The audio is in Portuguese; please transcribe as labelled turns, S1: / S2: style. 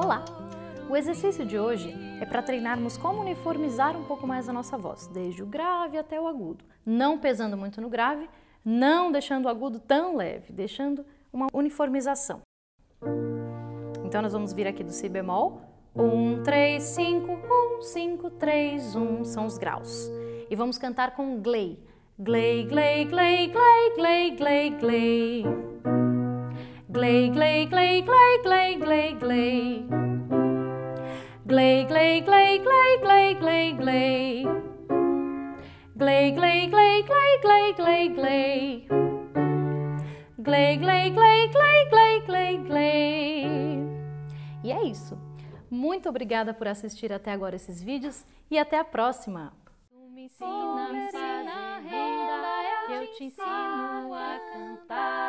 S1: Olá! O exercício de hoje é para treinarmos como uniformizar um pouco mais a nossa voz, desde o grave até o agudo, não pesando muito no grave, não deixando o agudo tão leve, deixando uma uniformização. Então nós vamos vir aqui do si bemol, 1, 3, 5, 1, 5, 3, 1, são os graus. E vamos cantar com glei. Glei, glei, glei, glei, glei, glei, glei. Glei, glei, glei, glei, glei, glei, glei. Glei, glei, glei, glei, glei, glei, glei. Glei, glei, glei, glei, glei, glei, glei. Glei, glei, glei, glei, glei, glei, glei. E é isso. Muito obrigada por assistir até agora esses vídeos e até a próxima! Me ensina a fazer renda, eu te ensino a cantar.